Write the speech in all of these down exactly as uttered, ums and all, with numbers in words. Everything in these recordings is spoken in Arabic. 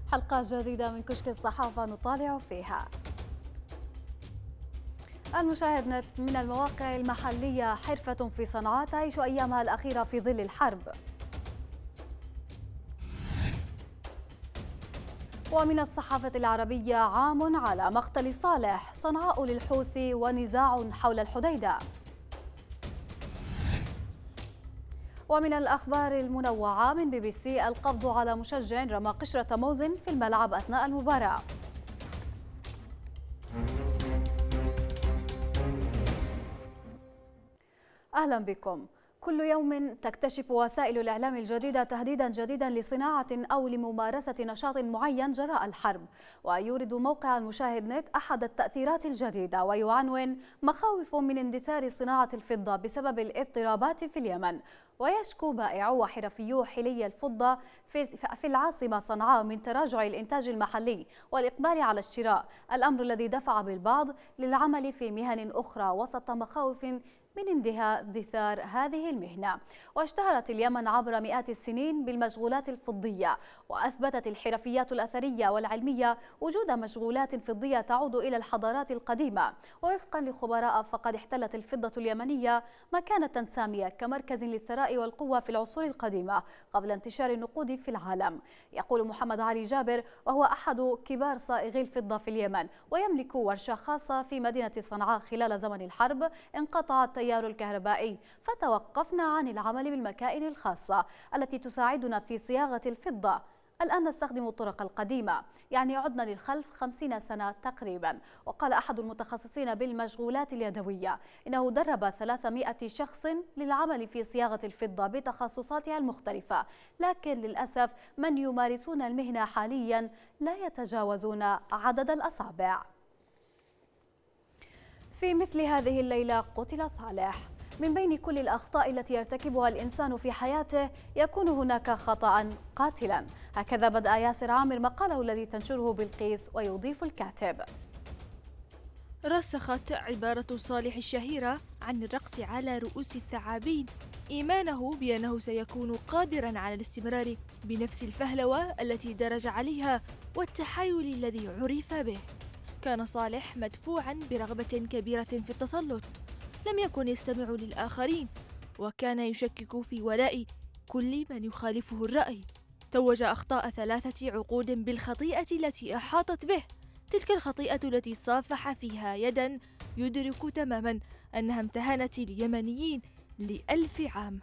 حلقة جديدة من كشك الصحافة نطالع فيها. المشاهد نت من المواقع المحلية، حرفة في صنعاء تعيش أيامها الأخيرة في ظل الحرب. ومن الصحافة العربية، عام على مقتل صالح، صنعاء للحوثي ونزاع حول الحديدة. ومن الأخبار المنوعة من بي بي سي، القبض على مشجع رمى قشرة موز في الملعب أثناء المباراة. أهلا بكم. كل يوم تكتشف وسائل الإعلام الجديدة تهديدا جديدا لصناعة أو لممارسة نشاط معين جراء الحرب، ويورد موقع المشاهد نت أحد التأثيرات الجديدة ويعنون مخاوف من اندثار صناعة الفضة بسبب الاضطرابات في اليمن. ويشكو بائعو وحرفيو حلي الفضة في العاصمة صنعاء من تراجع الإنتاج المحلي والإقبال على الشراء، الأمر الذي دفع بالبعض للعمل في مهن أخرى وسط مخاوف من اندثار هذه المهنة. واشتهرت اليمن عبر مئات السنين بالمشغولات الفضية، وأثبتت الحرفيات الأثرية والعلمية وجود مشغولات فضية تعود إلى الحضارات القديمة. ووفقا لخبراء، فقد احتلت الفضة اليمنية مكانة سامية كمركز للثراء والقوة في العصور القديمة قبل انتشار النقود في العالم. يقول محمد علي جابر، وهو أحد كبار صائغي الفضة في اليمن ويملك ورشة خاصة في مدينة صنعاء، خلال زمن الحرب انقطع التيار الكهربائي فتوقفنا عن العمل بالمكائن الخاصة التي تساعدنا في صياغة الفضة. الآن نستخدم الطرق القديمة، يعني عدنا للخلف خمسين سنة تقريبا. وقال أحد المتخصصين بالمشغولات اليدوية إنه درب ثلاثمئة شخص للعمل في صياغة الفضة بتخصصاتها المختلفة، لكن للأسف من يمارسون المهنة حاليا لا يتجاوزون عدد الأصابع. في مثل هذه الليلة قتل صالح. من بين كل الأخطاء التي يرتكبها الإنسان في حياته يكون هناك خطأ قاتلا، هكذا بدأ ياسر عامر مقاله الذي تنشره بلقيس، ويضيف الكاتب: رسخت عبارة صالح الشهيرة عن الرقص على رؤوس الثعابين إيمانه بأنه سيكون قادرا على الاستمرار بنفس الفهلوة التي درج عليها والتحايل الذي عرف به. كان صالح مدفوعا برغبة كبيرة في التسلط، لم يكن يستمع للآخرين، وكان يشكك في ولاء كل من يخالفه الرأي. توج أخطاء ثلاثة عقود بالخطيئة التي أحاطت به، تلك الخطيئة التي صافح فيها يدا يدرك تماما أنها امتهنت اليمنيين لألف عام.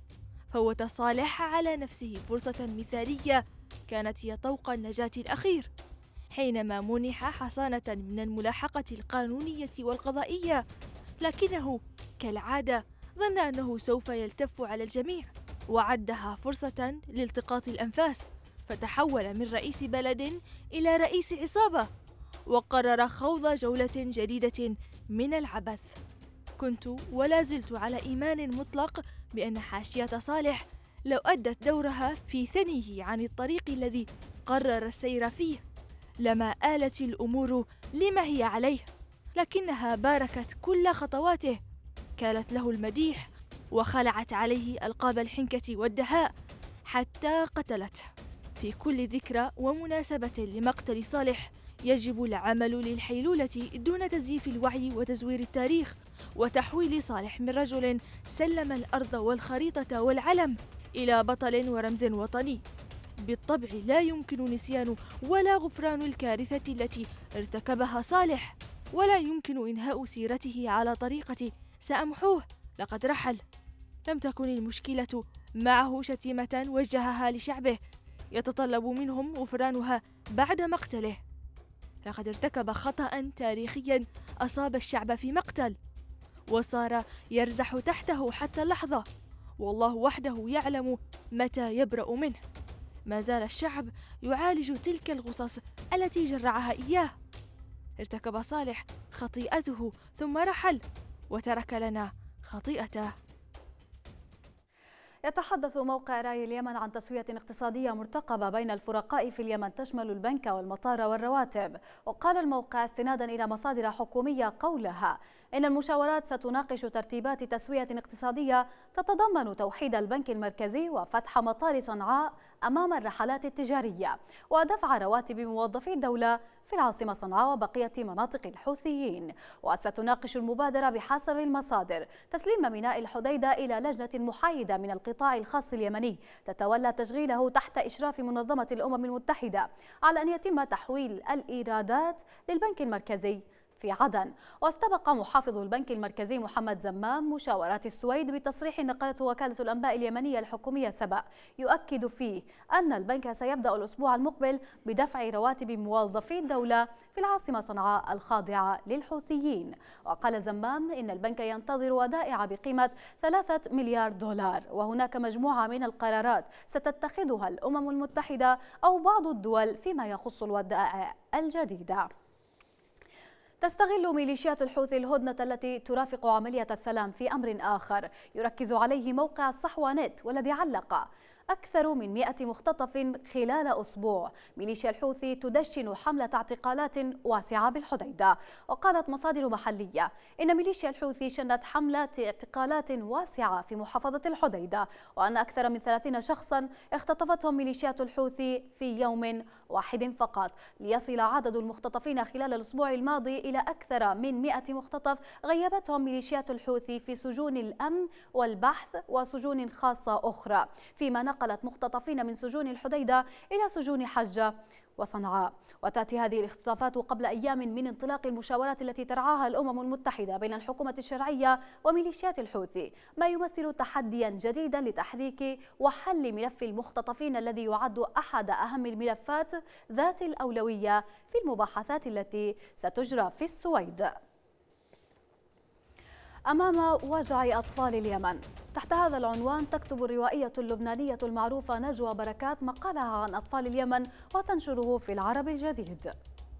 فوت صالح على نفسه فرصة مثالية كانت هي طوق النجاة الأخير، حينما منح حصانة من الملاحقة القانونية والقضائية، لكنه كالعادة ظن أنه سوف يلتف على الجميع وعدها فرصة لالتقاط الأنفاس، فتحول من رئيس بلد إلى رئيس عصابة وقرر خوض جولة جديدة من العبث. كنت ولا زلت على إيمان مطلق بأن حاشية صالح لو أدت دورها في ثنيه عن الطريق الذي قرر السير فيه لما آلت الأمور لما هي عليه، لكنها باركت كل خطواته، كالت له المديح وخلعت عليه ألقاب الحنكة والدهاء حتى قتلته. في كل ذكرى ومناسبة لمقتل صالح يجب العمل للحيلولة دون تزييف الوعي وتزوير التاريخ، وتحويل صالح من رجل سلم الأرض والخريطة والعلم إلى بطل ورمز وطني. بالطبع لا يمكن نسيان ولا غفران الكارثة التي ارتكبها صالح، ولا يمكن إنهاء سيرته على طريقة سأمحوه لقد رحل. لم تكن المشكلة معه شتيمة وجهها لشعبه يتطلب منهم غفرانها بعد مقتله، لقد ارتكب خطأ تاريخيا أصاب الشعب في مقتل وصار يرزح تحته حتى اللحظة، والله وحده يعلم متى يبرأ منه. ما زال الشعب يعالج تلك الغصص التي جرعها إياه. ارتكب صالح خطيئته ثم رحل وترك لنا خطيئته. يتحدث موقع رأي اليمن عن تسوية اقتصادية مرتقبة بين الفرقاء في اليمن تشمل البنك والمطار والرواتب. وقال الموقع استنادا إلى مصادر حكومية قولها إن المشاورات ستناقش ترتيبات تسوية اقتصادية تتضمن توحيد البنك المركزي وفتح مطار صنعاء أمام الرحلات التجارية ودفع رواتب موظفي الدولة في العاصمة صنعاء وبقية مناطق الحوثيين. وستناقش المبادرة بحسب المصادر تسليم ميناء الحديدة إلى لجنة محايدة من القطاع الخاص اليمني تتولى تشغيله تحت إشراف منظمة الأمم المتحدة على أن يتم تحويل الإيرادات للبنك المركزي في عدن. واستبق محافظ البنك المركزي محمد زمام مشاورات السويد بتصريح نقلته وكالة الأنباء اليمنية الحكومية سبأ يؤكد فيه أن البنك سيبدأ الأسبوع المقبل بدفع رواتب موظفي الدولة في العاصمة صنعاء الخاضعة للحوثيين. وقال زمام إن البنك ينتظر ودائع بقيمة ثلاثة مليار دولار، وهناك مجموعة من القرارات ستتخذها الأمم المتحدة أو بعض الدول فيما يخص الودائع الجديدة. تستغل ميليشيات الحوثي الهدنة التي ترافق عملية السلام في أمر آخر يركز عليه موقع الصحوة نت، والذي علق أكثر من مئة مختطف خلال أسبوع. ميليشيا الحوثي تدشن حملة اعتقالات واسعة بالحديدة. وقالت مصادر محلية إن ميليشيا الحوثي شنت حملة اعتقالات واسعة في محافظة الحديدة، وأن أكثر من ثلاثين شخصا اختطفتهم ميليشيات الحوثي في يوم واحد فقط، ليصل عدد المختطفين خلال الأسبوع الماضي إلى أكثر من مئة مختطف غيبتهم ميليشيات الحوثي في سجون الأمن والبحث وسجون خاصة أخرى، فيما نقلت مختطفين من سجون الحديدة إلى سجون حجة وصنعاء. وتأتي هذه الاختطافات قبل أيام من انطلاق المشاورات التي ترعاها الأمم المتحدة بين الحكومة الشرعية وميليشيات الحوثي، ما يمثل تحديا جديدا لتحريك وحل ملف المختطفين الذي يعد أحد أهم الملفات ذات الأولوية في المباحثات التي ستجرى في السويد. أمام وجع أطفال اليمن. تحت هذا العنوان تكتب الروائية اللبنانية المعروفة نجوى بركات مقالها عن أطفال اليمن وتنشره في العرب الجديد.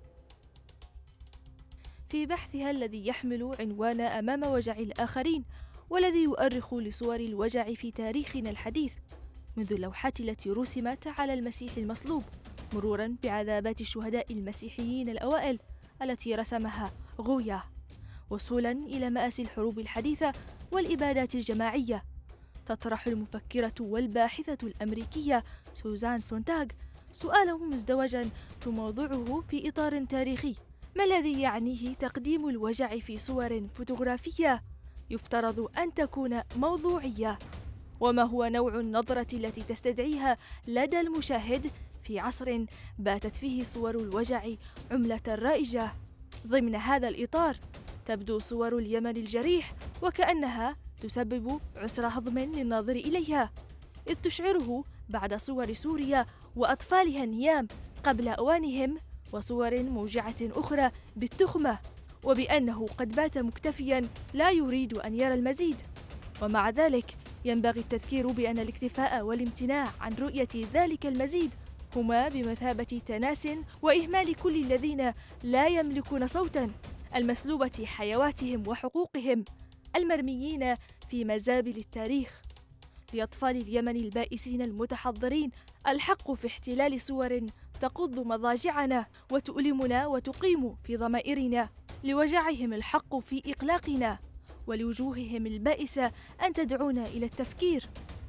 في بحثها الذي يحمل عنوان أمام وجع الآخرين، والذي يؤرخ لصور الوجع في تاريخنا الحديث منذ اللوحات التي رسمت على المسيح المصلوب، مرورا بعذابات الشهداء المسيحيين الأوائل التي رسمها غويا، وصولا إلى مآسي الحروب الحديثة والإبادات الجماعية، تطرح المفكرة والباحثة الأمريكية سوزان سونتاغ سؤالا مزدوجا تموضعه في إطار تاريخي: ما الذي يعنيه تقديم الوجع في صور فوتوغرافية يفترض أن تكون موضوعية؟ وما هو نوع النظرة التي تستدعيها لدى المشاهد في عصر باتت فيه صور الوجع عملة رائجة؟ ضمن هذا الإطار تبدو صور اليمن الجريح وكأنها تسبب عسر هضم للناظر إليها، إذ تشعره بعد صور سوريا وأطفالها النيام قبل أوانهم، وصور موجعة أخرى بالتخمة، وبأنه قد بات مكتفيا لا يريد أن يرى المزيد. ومع ذلك ينبغي التذكير بأن الاكتفاء والامتناع عن رؤية ذلك المزيد هما بمثابة تناس وإهمال كل الذين لا يملكون صوتا، المسلوبة حيواتهم وحقوقهم، المرميين في مزابل التاريخ. لأطفال اليمن البائسين المتحضرين الحق في احتلال صور تقض مضاجعنا وتؤلمنا وتقيم في ضمائرنا، لوجعهم الحق في إقلاقنا، ولوجوههم البائسة أن تدعونا إلى التفكير،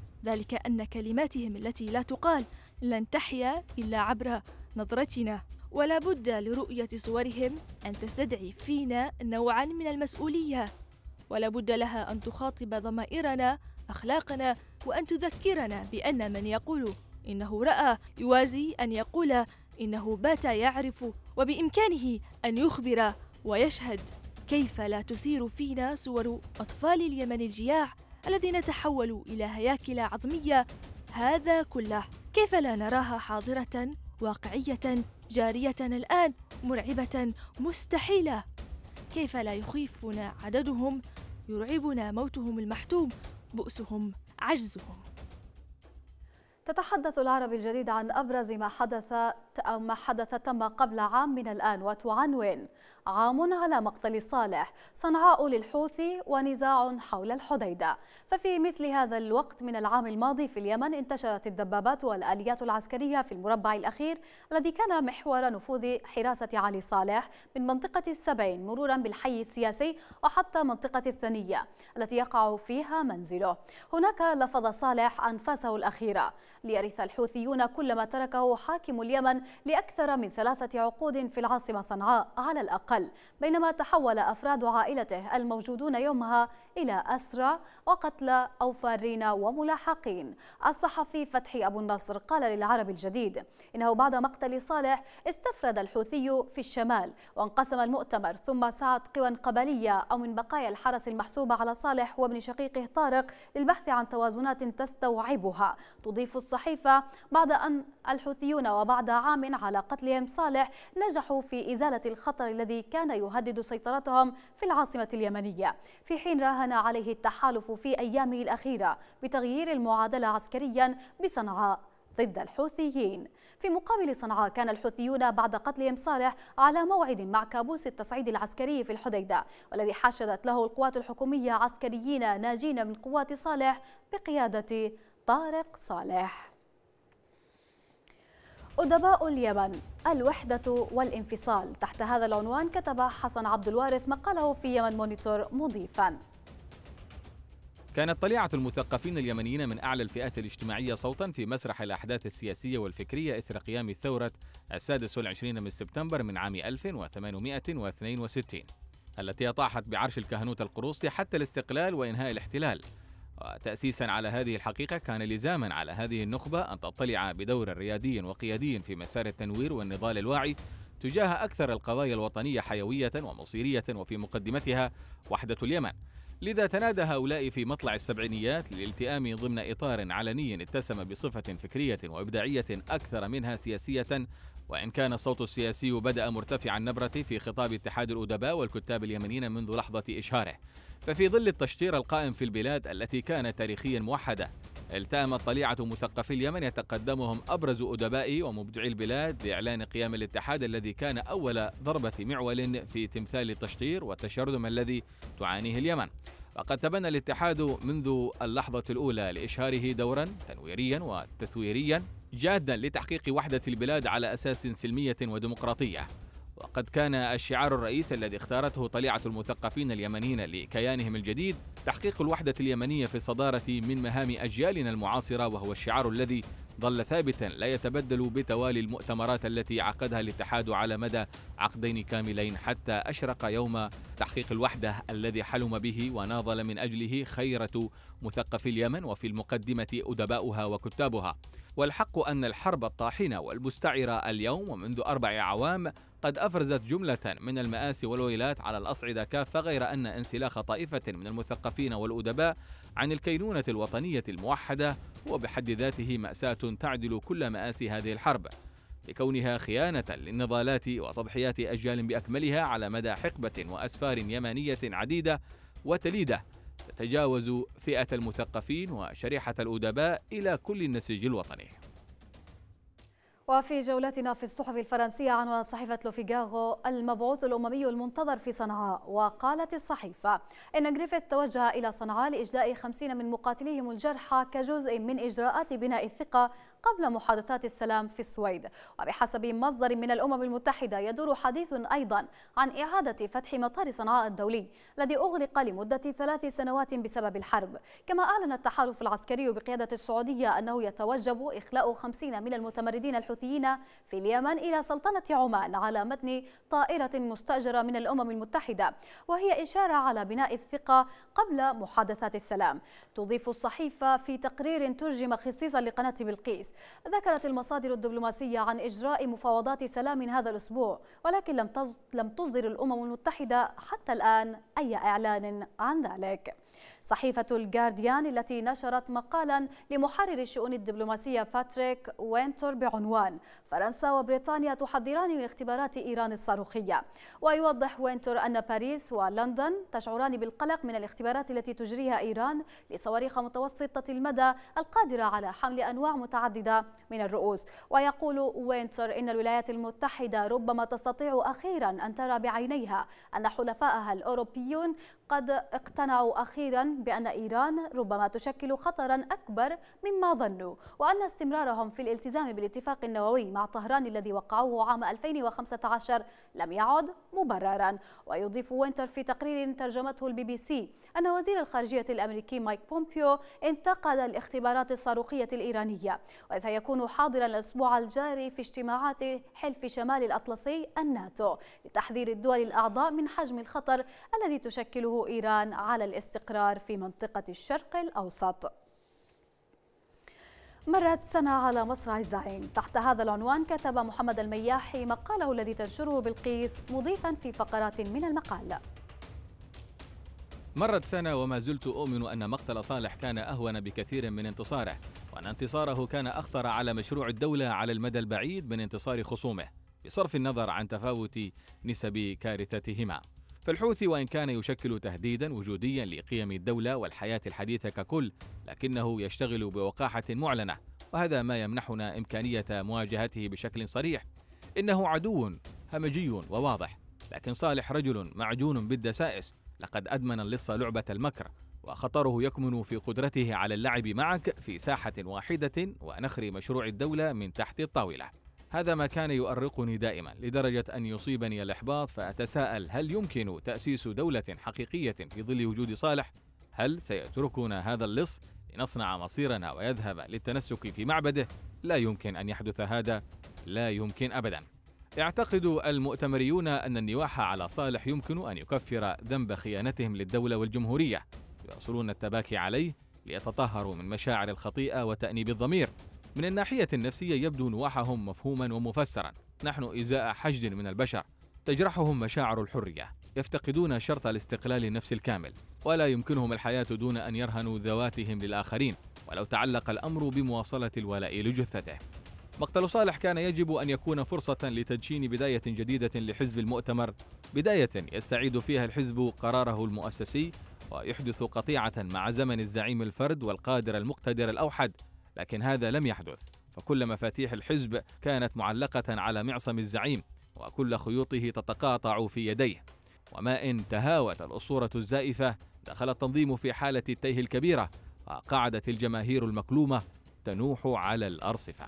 ذلك أن كلماتهم التي لا تقال لن تحيا إلا عبر نظرتنا، ولا بد لرؤية صورهم أن تستدعي فينا نوعا من المسؤولية، ولا بد لها أن تخاطب ضمائرنا، أخلاقنا، وأن تذكرنا بأن من يقول إنه رأى يوازي أن يقول إنه بات يعرف، وبإمكانه أن يخبر ويشهد. كيف لا تثير فينا صور أطفال اليمن الجياع الذين تحولوا إلى هياكل عظمية هذا كله؟ كيف لا نراها حاضرة واقعية جارية الآن، مرعبة مستحيلة؟ كيف لا يخيفنا عددهم، يرعبنا موتهم المحتوم، بؤسهم، عجزهم؟ تتحدث العرب الجديد عن أبرز ما حدث أو ما حدث تم قبل عام من الآن، وتعنون: عام على مقتل صالح، صنعاء للحوثي ونزاع حول الحديدة. ففي مثل هذا الوقت من العام الماضي في اليمن انتشرت الدبابات والآليات العسكرية في المربع الأخير الذي كان محور نفوذ حراسة علي صالح من منطقة السبعين مرورا بالحي السياسي وحتى منطقة الثنية التي يقع فيها منزله. هناك لفظ صالح أنفاسه الأخيرة ليرث الحوثيون كل ما تركه حاكم اليمن لأكثر من ثلاثة عقود في العاصمة صنعاء على الأقل، بينما تحول أفراد عائلته الموجودون يومها إلى أسرى وقتلى أو فارين وملاحقين. الصحفي فتحي أبو النصر قال للعرب الجديد إنه بعد مقتل صالح استفرد الحوثي في الشمال وانقسم المؤتمر، ثم سعت قوى قبلية أو من بقايا الحرس المحسوبة على صالح وابن شقيقه طارق للبحث عن توازنات تستوعبها. تضيف الصحيفة بعد أن الحوثيون وبعد عام على قتلهم صالح نجحوا في إزالة الخطر الذي كان يهدد سيطرتهم في العاصمة اليمنية، في حين راهن عليه التحالف في أيامه الأخيرة بتغيير المعادلة عسكريا بصنعاء ضد الحوثيين. في مقابل صنعاء كان الحوثيون بعد قتلهم صالح على موعد مع كابوس التصعيد العسكري في الحديدة، والذي حشدت له القوات الحكومية عسكريين ناجين من قوات صالح بقيادة طارق صالح. أدباء اليمن، الوحدة والانفصال. تحت هذا العنوان كتب حسن عبد الوارث مقاله في يمن مونيتور مضيفا: كانت طليعة المثقفين اليمنيين من أعلى الفئات الاجتماعية صوتا في مسرح الأحداث السياسية والفكرية إثر قيام ثورة السادس والعشرين من سبتمبر من عام ألف وثمانمائة واثنين وستين التي أطاحت بعرش الكهنوت القروصي حتى الاستقلال وإنهاء الاحتلال. وتأسيسا على هذه الحقيقة كان لزاما على هذه النخبة أن تطلع بدور ريادي وقيادي في مسار التنوير والنضال الواعي تجاه أكثر القضايا الوطنية حيوية ومصيرية، وفي مقدمتها وحدة اليمن. لذا تنادى هؤلاء في مطلع السبعينيات للالتئام ضمن إطار علني اتسم بصفة فكرية وإبداعية أكثر منها سياسية، وإن كان الصوت السياسي بدأ مرتفع النبرة في خطاب اتحاد الأدباء والكتاب اليمنيين منذ لحظة إشهاره. ففي ظل التشطير القائم في البلاد التي كانت تاريخيا موحدة، التأمت طليعة مثقفي اليمن يتقدمهم أبرز أدباء ومبدعي البلاد لإعلان قيام الاتحاد الذي كان أول ضربة معول في تمثال التشطير والتشرذم الذي تعانيه اليمن. وقد تبنى الاتحاد منذ اللحظة الأولى لإشهاره دورا تنويريا وتثويريا جادا لتحقيق وحدة البلاد على أساس سلمية وديمقراطية. وقد كان الشعار الرئيس الذي اختارته طليعة المثقفين اليمنيين لكيانهم الجديد تحقيق الوحدة اليمنية في الصدارة من مهام أجيالنا المعاصرة، وهو الشعار الذي ظل ثابتا لا يتبدل بتوالي المؤتمرات التي عقدها الاتحاد على مدى عقدين كاملين حتى أشرق يوم تحقيق الوحدة الذي حلم به وناضل من أجله خيرة مثقفي اليمن، وفي المقدمة أدباؤها وكتابها. والحق أن الحرب الطاحنة والمستعرة اليوم ومنذ أربع أعوام قد أفرزت جملة من المآسي والويلات على الأصعدة كافة، غير أن انسلاخ طائفة من المثقفين والأدباء عن الكينونة الوطنية الموحدة هو بحد ذاته مأساة تعدل كل مآسي هذه الحرب، لكونها خيانة للنضالات وتضحيات أجيال بأكملها على مدى حقبة وأسفار يمانية عديدة وتليدة تتجاوز فئة المثقفين وشريحة الأدباء إلى كل النسيج الوطني. وفي جولتنا في الصحف الفرنسية عنوانت صحيفة لوفيغارو المبعوث الأممي المنتظر في صنعاء. وقالت الصحيفة إن غريفيث توجه إلى صنعاء لإجلاء خمسين من مقاتليهم الجرحى كجزء من إجراءات بناء الثقة قبل محادثات السلام في السويد. وبحسب مصدر من الأمم المتحدة يدور حديث أيضا عن إعادة فتح مطار صنعاء الدولي الذي أغلق لمدة ثلاث سنوات بسبب الحرب. كما أعلن التحالف العسكري بقيادة السعودية أنه يتوجب إخلاء خمسين من المتمردين الحوثيين في اليمن إلى سلطنة عمان على متن طائرة مستأجرة من الأمم المتحدة، وهي إشارة على بناء الثقة قبل محادثات السلام. تضيف الصحيفة في تقرير ترجم خصيصا لقناة بلقيس: ذكرت المصادر الدبلوماسية عن إجراء مفاوضات سلام هذا الأسبوع، ولكن لم لم تصدر الأمم المتحدة حتى الآن أي إعلان عن ذلك. صحيفة الجارديان التي نشرت مقالا لمحرر الشؤون الدبلوماسية باتريك وينتور بعنوان فرنسا وبريطانيا تحذران من اختبارات إيران الصاروخية. ويوضح وينتور أن باريس ولندن تشعران بالقلق من الاختبارات التي تجريها إيران لصواريخ متوسطة المدى القادرة على حمل أنواع متعددة عديدة من الرؤوس. ويقول وينتر إن الولايات المتحدة ربما تستطيع أخيرا أن ترى بعينيها أن حلفائها الأوروبيون قد اقتنعوا أخيرا بأن إيران ربما تشكل خطرا أكبر مما ظنوا، وأن استمرارهم في الالتزام بالاتفاق النووي مع طهران الذي وقعوه عام ألفين وخمسة عشر لم يعد مبررا. ويضيف وينتر في تقرير ترجمته البي بي سي أن وزير الخارجية الأمريكي مايك بومبيو انتقد الاختبارات الصاروخية الإيرانية، وسيكون حاضرا الأسبوع الجاري في اجتماعات حلف شمال الأطلسي الناتو لتحذير الدول الأعضاء من حجم الخطر الذي تشكله إيران على الاستقرار في منطقة الشرق الأوسط. مرت سنة على مصرع الزعيم. تحت هذا العنوان كتب محمد المياحي مقاله الذي تنشره بلقيس، مضيفا في فقرات من المقال: مرت سنة وما زلت أؤمن أن مقتل صالح كان أهون بكثير من انتصاره، وأن انتصاره كان أخطر على مشروع الدولة على المدى البعيد من انتصار خصومه، بصرف النظر عن تفاوت نسب كارثتهما. فالحوثي وإن كان يشكل تهديدا وجوديا لقيم الدولة والحياة الحديثة ككل، لكنه يشتغل بوقاحة معلنة، وهذا ما يمنحنا إمكانية مواجهته بشكل صريح. إنه عدو همجي وواضح، لكن صالح رجل معجون بالدسائس، لقد أدمن اللص لعبة المكر، وخطره يكمن في قدرته على اللعب معك في ساحة واحدة ونخر مشروع الدولة من تحت الطاولة. هذا ما كان يؤرقني دائما، لدرجة أن يصيبني الإحباط، فأتساءل: هل يمكن تأسيس دولة حقيقية في ظل وجود صالح؟ هل سيتركنا هذا اللص لنصنع مصيرنا ويذهب للتنسك في معبده؟ لا يمكن أن يحدث هذا، لا يمكن أبدا. يعتقد المؤتمريون أن النواح على صالح يمكن أن يكفر ذنب خيانتهم للدولة والجمهورية، يواصلون التباكي عليه ليتطهروا من مشاعر الخطيئة وتأنيب الضمير. من الناحية النفسية يبدو نواحهم مفهوما ومفسرا. نحن إزاء حشد من البشر تجرحهم مشاعر الحرية، يفتقدون شرط الاستقلال النفسي الكامل، ولا يمكنهم الحياة دون أن يرهنوا ذواتهم للآخرين، ولو تعلق الأمر بمواصلة الولاء لجثته. مقتل صالح كان يجب أن يكون فرصة لتدشين بداية جديدة لحزب المؤتمر، بداية يستعيد فيها الحزب قراره المؤسسي ويحدث قطيعة مع زمن الزعيم الفرد والقادر المقتدر الأوحد، لكن هذا لم يحدث. فكل مفاتيح الحزب كانت معلقة على معصم الزعيم، وكل خيوطه تتقاطع في يديه. وما إن تهاوت الأسطورة الزائفة دخل التنظيم في حالة التيه الكبيرة، وقعدت الجماهير المكلومة تنوح على الأرصفة.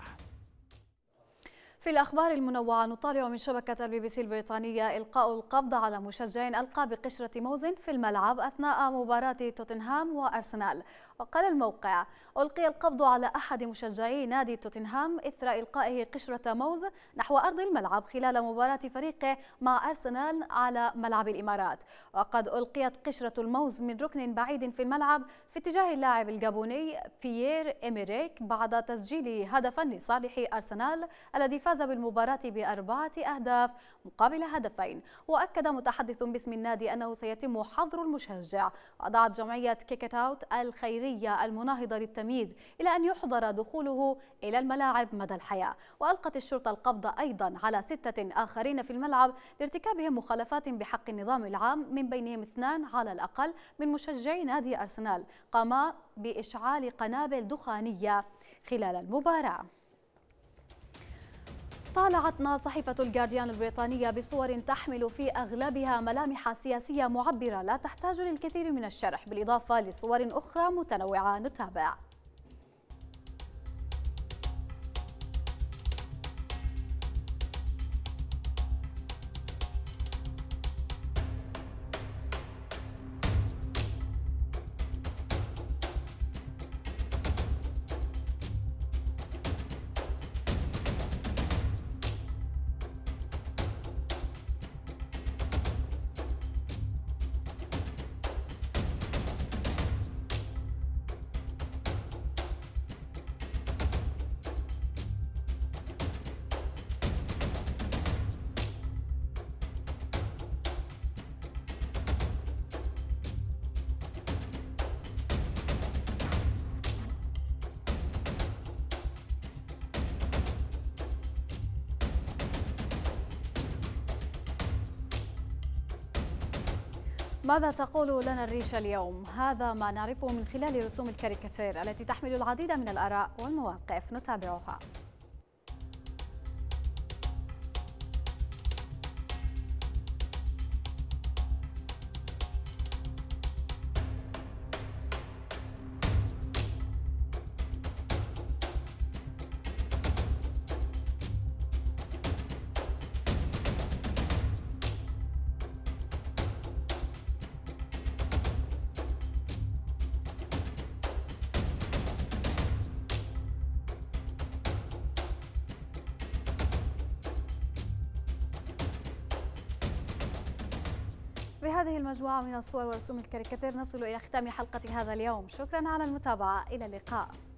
في الأخبار المنوعة نطالع من شبكة البي بي سي البريطانية إلقاء القبض على مشجع ألقى بقشرة موز في الملعب أثناء مباراة توتنهام وأرسنال. وقال الموقع: ألقي القبض على أحد مشجعي نادي توتنهام إثر إلقائه قشرة موز نحو أرض الملعب خلال مباراة فريقه مع أرسنال على ملعب الإمارات. وقد ألقيت قشرة الموز من ركن بعيد في الملعب في اتجاه اللاعب الجابوني بيير إميريك بعد تسجيل هدفا لصالح أرسنال الذي فاز بالمباراة بأربعة أهداف مقابل هدفين. وأكد متحدث باسم النادي أنه سيتم حظر المشجع. ودعت جمعية كيك إت أوت الخيرية المناهضة للتمييز إلى أن يحظر دخوله إلى الملاعب مدى الحياة. وألقت الشرطة القبض أيضا على ستة آخرين في الملعب لارتكابهم مخالفات بحق النظام العام، من بينهم اثنان على الأقل من مشجعي نادي أرسنال قاما بإشعال قنابل دخانية خلال المباراة. طالعتنا صحيفة الجارديان البريطانية بصور تحمل في أغلبها ملامح سياسية معبرة لا تحتاج للكثير من الشرح، بالإضافة لصور أخرى متنوعة. نتابع. ماذا تقول لنا الريشة اليوم؟ هذا ما نعرفه من خلال رسوم الكاريكاتير التي تحمل العديد من الآراء والمواقف، نتابعها. بهذه المجموعة من الصور ورسوم الكاريكاتير نصل إلى ختام حلقة هذا اليوم. شكرا على المتابعة، إلى اللقاء.